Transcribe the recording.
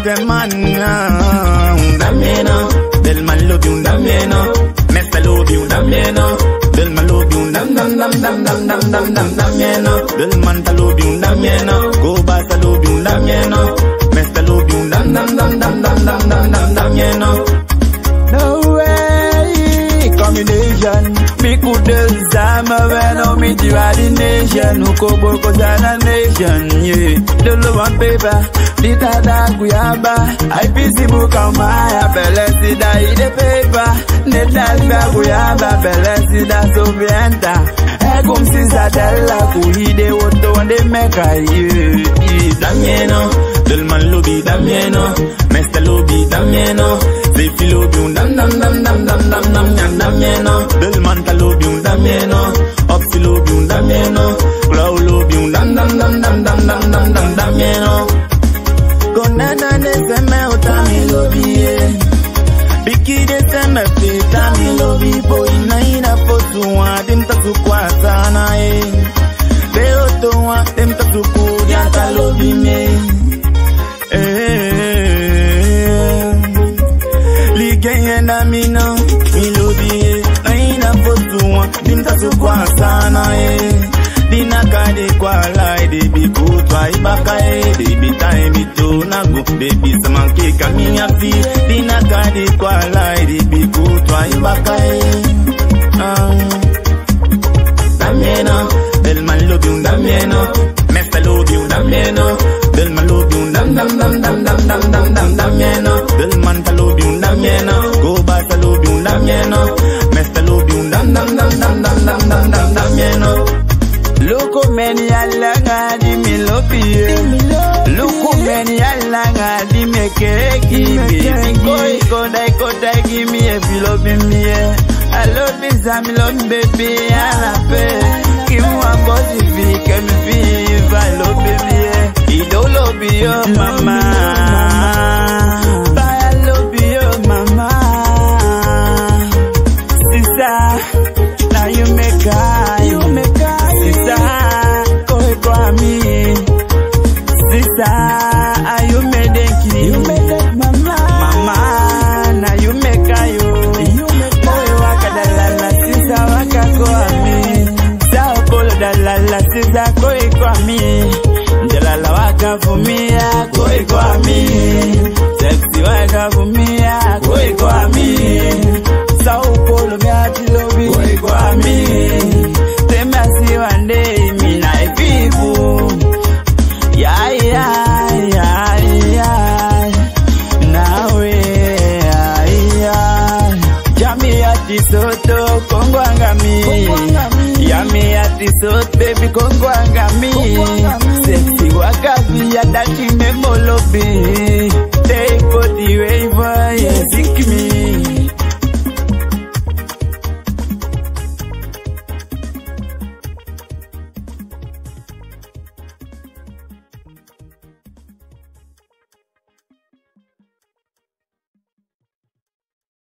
este man, dameno, del man love you, dameno, Mr. love you, dameno, del man love you, dameno, del man ta love you, dameno, go back ta love you, dameno, Mr. love you, dameno. No way, combination. Me could do some when I meet you at the nation. Who go boko sana nation, yeah. The love on paper, the tada kuyaba. I busy book on my belesi da ide paper. The tada kuyaba belesi da sovienta. Egum sinzadella kuhide woto wande meka, yeah. Damieno, del man lobi damieno, Mr. lobi damieno. They feel love you, damieno. Del man ta love you, damieno. Upsi love you, damieno. Cloud love you, damieno. Konana de se me utami lobi, Biki de se me pita mi lobi, boy na ina potuwa, dim ta sukwasa na Beo towa, dim ta sukudia ta lobi me. Ligayenda mina, mi lobi naina potuwa, dim ta sukwasa Dina kade kwa lai, de bi kutwa ibaka de bi time ito nago, baby samanke kami afi. Dina kade kwa lai, de bi kutwa ibaka Damieno, del man love you, damieno, Mr. love you, damieno, del man love you, damieno, del man ta love you, damieno, go back ta love you, damieno, Mr. love you, damieno. Look many alanga di me lopi, look many alanga di me keki. Go die, give me a pillow, me. I love this, I'm love baby, I pay. Give me one body, can me feel, I love baby. He don't love you, mama. But I love you, mama. Sister, now you make Sister, you made it, mama. Mama, now you make boy waka da la la, sister waka kwa mi. Sao polo da la la, sister koi kwa mi. Jalala waka fumia, koi kwa mi. Sexy waka fumia, koi kwa mi. Sao polo mi ati lobi, koi kwa mi. Temasi one day, mi na ififu. Yeah. Nawe, Jami ati soto, Kongo angami. Yami ati soto, baby Kongo angami. Sexy wakabi ya dati me molobi. Take body wave, yeah, sink me.